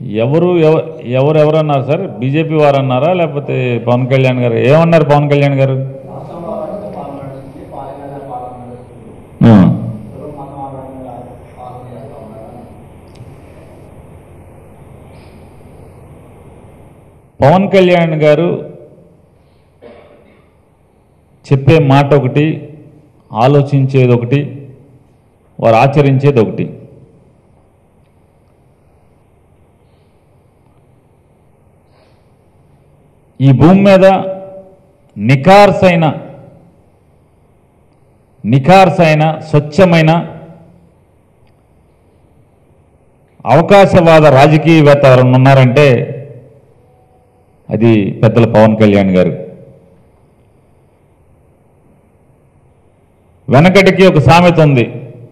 ఎవరు అన్నారు sir? BJP వారు అన్నారా లేకపోతే పవన్ కళ్యాణ్ గారు? ఏమన్నారు పవన్ కళ్యాణ్ గారు? పవన్ కళ్యాణ్ గారు చెప్పే మాట ఒకటి, ఆలోచించేది ఒకటి, వారు ఆచరించేది ఒకటి. ఈ భూమి మీద నిఖార్సైన స్వచ్ఛమైన అవకాశవాద రాజకీయవేత్త ఎవరన్నా ఉన్నారంటే అది పెద్దల పవన్ కళ్యాణ్ గారు. వెనకటికి ఒక సామెత ఉంది.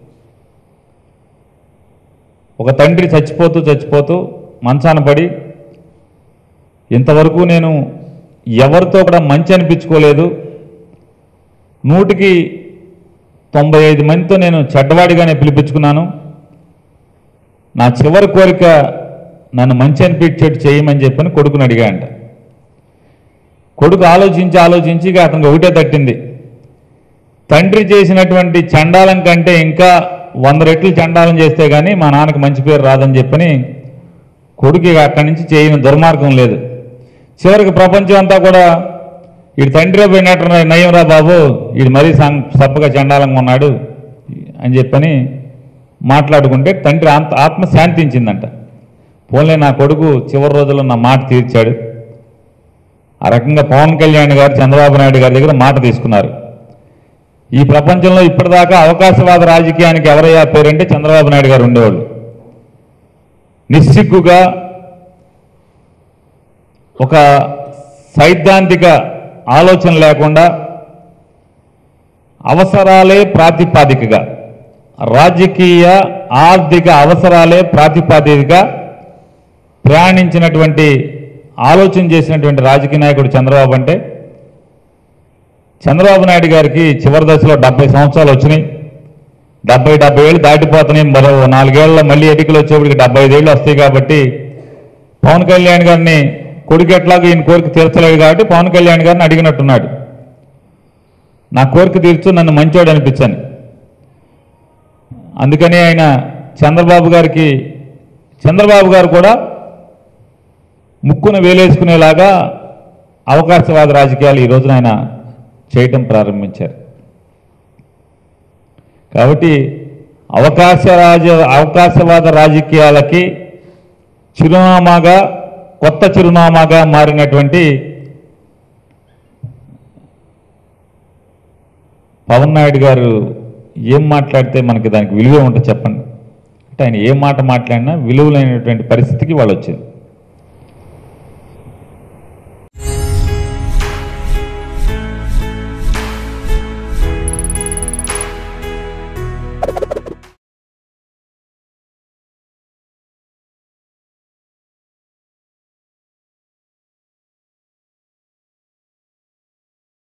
ఒక తండ్రి చచ్చిపోతూ మంచాన పడి, ఇంతవరకు నేను ఎవరితో కూడా మంచి అనిపించుకోలేదు, 100కి 95 మందితో నేను చెడ్డవాడిగానే పిలిపించుకున్నాను, నా చివరి కోరిక నన్ను మంచి అనిపించేట్టు చేయమని చెప్పని కొడుకుని అడిగాయంట. కొడుకు ఆలోచించి అతనికి ఒకటే తట్టింది, తండ్రి చేసినటువంటి చండాలం కంటే ఇంకా 100 రెట్లు చండాలం చేస్తే కానీ మా నాన్నకి మంచి పేరు రాదని చెప్పని కొడుకు అక్కడి నుంచి చేయని దుర్మార్గం లేదు. చివరికి ప్రపంచం అంతా కూడా వీడి తండ్రి పోయినట్టు నయ్యంరా బాబు, వీడు మరీ సప్పగా చండాలంగా ఉన్నాడు అని చెప్పని మాట్లాడుకుంటే తండ్రి ఆత్మ శాంతించిందంట. పోన్లే నా కొడుకు చివరి రోజుల్లో నా మాట తీర్చాడు. ఆ రకంగా పవన్ కళ్యాణ్ గారు చంద్రబాబు నాయుడు గారి దగ్గర మాట తీసుకున్నారు. ఈ ప్రపంచంలో ఇప్పటిదాకా అవకాశవాద రాజకీయానికి ఎవరయ్యా పేరంటే చంద్రబాబు నాయుడు గారు ఉండేవాళ్ళు. నిస్సిగ్గుగా ఒక సైద్ధాంతిక ఆలోచన లేకుండా అవసరాలే ప్రాతిపాదికగా, రాజకీయ ఆర్థిక అవసరాలే ప్రాతిపాదికగా ప్రయాణించినటువంటి ఆలోచన చేసినటువంటి రాజకీయ నాయకుడు చంద్రబాబు అంటే, చంద్రబాబు నాయుడు గారికి చివరి దశలో 70 సంవత్సరాలు వచ్చినాయి. 70 ఏళ్ళు దాటిపోతున్నాయి. మరో 4 ఏళ్ళలో మళ్ళీ ఎన్నికలు వచ్చేప్పటికి 75 ఏళ్ళు వస్తాయి. కాబట్టి పవన్ కళ్యాణ్ గారిని కొడుకు ఎట్లాగో ఈయన కోరిక తీర్చలేదు కాబట్టి పవన్ కళ్యాణ్ గారిని అడిగినట్టున్నాడు, నా కోరిక తీర్చు, నన్ను మంచోడు అనిపించని. అందుకని ఆయన చంద్రబాబు గారు కూడా ముక్కును వేలేసుకునేలాగా అవకాశవాద రాజకీయాలు ఈ రోజున ఆయన చేయటం ప్రారంభించారు. కాబట్టి అవకాశవాద రాజకీయాలకి కొత్త చిరునామాగా మారినటువంటి పవన్ నాయుడు గారు ఏం మాట్లాడితే మనకి దానికి విలువ ఉంటుంది చెప్పండి. అంటే ఆయన ఏ మాట మాట్లాడినా విలువలైనటువంటి పరిస్థితికి వాళ్ళు వచ్చింది.